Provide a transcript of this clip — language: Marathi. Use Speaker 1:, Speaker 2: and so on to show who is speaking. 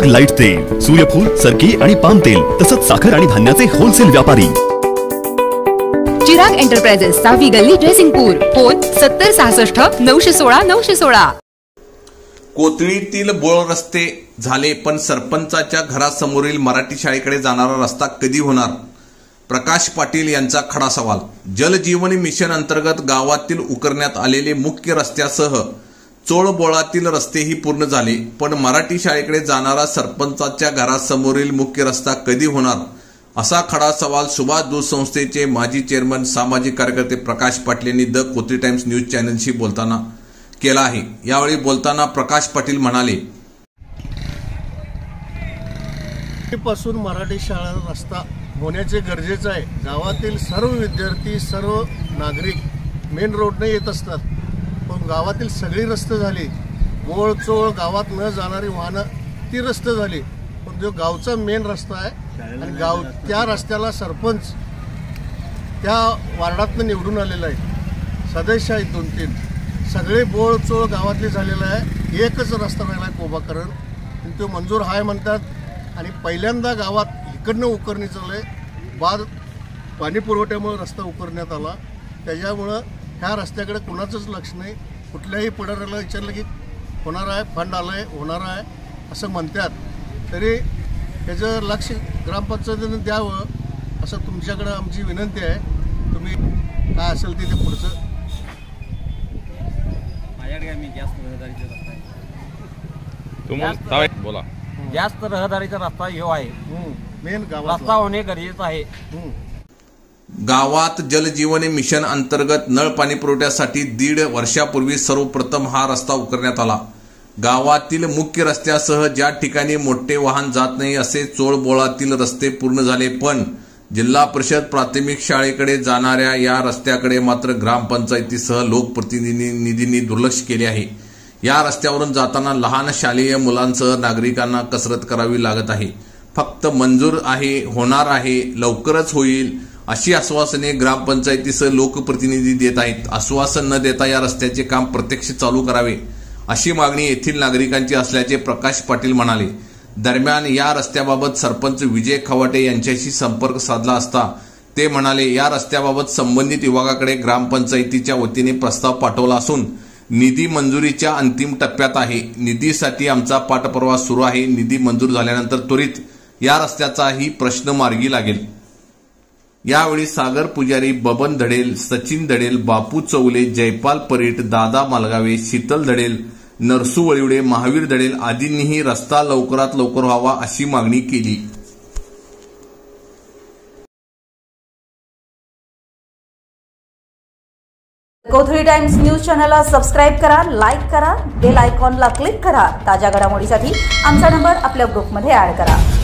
Speaker 1: चिराग लाईट तेल, सूर्यफूल, सरकी आणि पाम तेल तसंच साखर आणि धान्याचे होलसेल व्यापारी।
Speaker 2: चिराग एंटरप्राइजेस, सावी गल्ली, ड्रेसिंगपूर। फोन 7066 916 916।
Speaker 3: कोथळीतील बोळ रस्ते झाले, पण सरपंचाच्या घरासमोरील मराठी शाळेकडे जाणारा रस्ता कधी होणार? प्रकाश पाटील यांचा खडा सवाल। जलजीवन मिशन अंतर्गत गावातील उकरण्यात आलेले मुख्य रस्त्यासह चोळबोळातील रस्तेही पूर्ण झाले, पण मराठी शाळेकडे जाणारा सरपंचाच्या घरासमोरील मुख्य रस्ता कधी होणार, असा खडा सवाल सुभाष दूध संस्थेचे माजी चेअरमन सामाजिक कार्यकर्ते प्रकाश पाटील यांनी द कोथळी टाइम्स न्यूज चॅनलशी बोलताना केला आहे। यावेळी बोलताना प्रकाश पाटील म्हणाले,
Speaker 4: पासून मराठी शाळा रस्ता होण्याचे गरजेचे आहे। गावातील सर्व विद्यार्थी, सर्व नागरिक मेन रोडने येत असतात, पण गावातील सगळी रस्ते झाली। मोळ चोळ गावात न जाणारी वाहनं ती रस्ते झाली, पण जो गावचा मेन रस्ता आहे आणि गाव त्या रस्त्याला सरपंच त्या वार्डातनं निवडून आलेला आहे, सदस्य आहेत 2-3, सगळे बोळ चोळ गावातले झालेलं आहे। एकच रस्ता राहिला आहे कोबाकरण, आणि तो मंजूर आहे म्हणतात। आणि पहिल्यांदा गावात इकडनं उकरणी चालू आहे, बाद पाणी पुरवठ्यामुळे रस्ता उकरण्यात आला, त्याच्यामुळं ह्या रस्त्याकडे कुणाचंच लक्ष नाही। कुठल्याही पुढाऱ्याला विचारलं की होणार आहे, फंड आलं आहे, होणार आहे असं म्हणतात, तरी त्याचं लक्ष ग्रामपंचायतीनं द्यावं असं तुमच्याकडं आमची विनंती आहे। तुम्ही काय असेल ते पुढचं
Speaker 3: बोला।
Speaker 5: जास्त रहदारीचा रस्ता ह्यो आहे,
Speaker 4: मेन
Speaker 5: रस्ता होणे गरजेचं आहे।
Speaker 3: गावात जलजीवन मिशन अंतर्गत नळ पाणी पुरवठ्यासाठी 1.5 वर्षापूर्वी सर्वप्रथम हा रस्ता उकरण्यात आला। गावातील मुख्य रस्त्यासह ज्या ठिकाणी मोठे वाहन जात नाही असे चोळबोळातील रस्ते पूर्ण झाले, पण जिल्हा परिषद प्राथमिक शाळेकडे जाणाऱ्या या रस्त्याकडे मात्र ग्रामपंचायतीसह लोकप्रतिनिधींनी दुर्लक्ष केले आहे। या रस्त्यावरून जाताना लहान शालेय मुलांसह नागरिकांना कसरत करावी लागत आहे। फक्त मंजूर आहे, होणार आहे, लवकरच होईल अशी आश्वासने ग्रामपंचायतीसह लोकप्रतिनिधी देत आहेत। आश्वासन न देता या रस्त्याचे काम प्रत्यक्ष चालू करावे अशी मागणी येथील नागरिकांची असल्याचे प्रकाश पाटील म्हणाले। दरम्यान या रस्त्याबाबत सरपंच विजय खवाटे यांच्याशी संपर्क साधला असता ते म्हणाले, या रस्त्याबाबत संबंधित विभागाकडे ग्रामपंचायतीच्या वतीने प्रस्ताव पाठवला असून निधी मंजुरीच्या अंतिम टप्प्यात आहे। निधीसाठी आमचा पाठपुरावा सुरू आहे। निधी मंजूर झाल्यानंतर त्वरित या रस्त्याचाही प्रश्न मार्गी लागेल। यावेळी सागर पुजारी, बबन धडेल, सचिन धडेल, बापू चौले, जयपाल परीट, दादा मालगावे, शीतल धडेल, नरसू वळिवडे, महावीर धडेल आदींनीही रस्ता लवकरात लवकर व्हावा अशी मागणी केली।
Speaker 6: कोथळी टाइम्स न्यूज चॅनलला सबस्क्राइब करा, लाईक करा, बेल आयकॉनला क्लिक करा। ताज्या घडामोडीसाठी आमचा नंबर आपल्या ग्रुपमध्ये ऍड करा।